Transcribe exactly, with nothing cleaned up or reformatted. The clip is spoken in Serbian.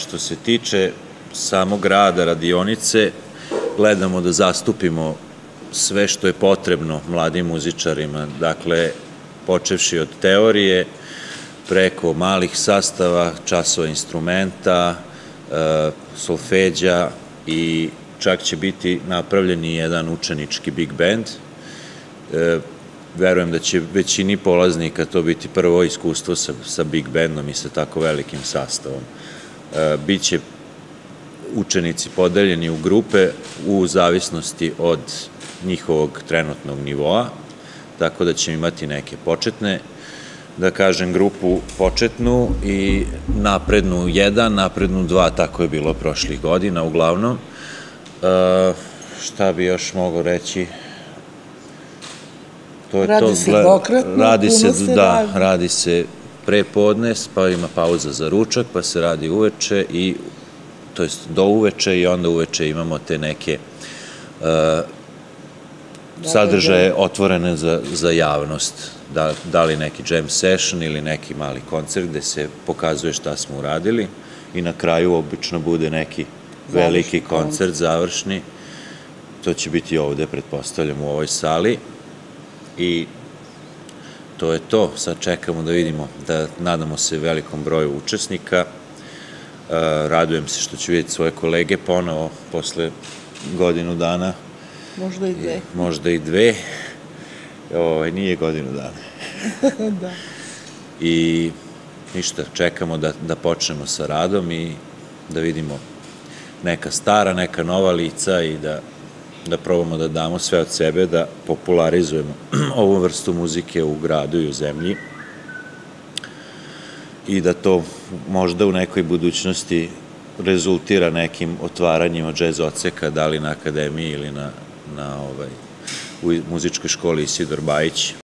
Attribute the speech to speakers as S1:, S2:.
S1: što se tiče samog rada radionice, gledamo da zastupimo sve što je potrebno mladim muzičarima, dakle, počevši od teorije, preko malih sastava, časova instrumenta, solfeđa i čak će biti napravljen i jedan učenički big band. Verujem da će većini polaznika to biti prvo iskustvo sa big bandom i sa tako velikim sastavom. Biće učenici podeljeni u grupe u zavisnosti od njihovog trenutnog nivoa, tako da će imati neke početne, da kažem, grupu početnu i naprednu jedan, naprednu dva, tako je bilo prošlih godina uglavnom. Šta bi još mogo reći?
S2: Radi se dvokratno, puno se radi?
S1: Da, radi se pre podne, pa ima pauza za ručak, pa se radi uveče i to jest do uveče i onda uveče imamo te neke sadržaje otvorene za javnost. Da li neki jam session ili neki mali koncert gde se pokazuje šta smo uradili i na kraju obično bude neki veliki koncert, završni. To će biti ovde, pretpostavljam, u ovoj sali i to je to. Sad čekamo da vidimo, da nadamo se velikom broju učesnika. Radujem se što ću vidjeti svoje kolege ponovo posle godinu dana.
S2: Možda i dve.
S1: Možda i dve. Nije godinu dana.
S2: Da.
S1: I ništa, čekamo da počnemo sa radom i da vidimo neka stara, neka nova lica i da probamo da damo sve od sebe, da popularizujemo ovu vrstu muzike u gradu i u zemlji i da to možda u nekoj budućnosti rezultira nekim otvaranjima džez odseka, da li na akademiji ili u muzičkoj školi Isidor Bajić.